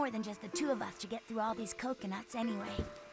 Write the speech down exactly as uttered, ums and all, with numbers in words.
more than just the two of us to get through all these coconuts anyway.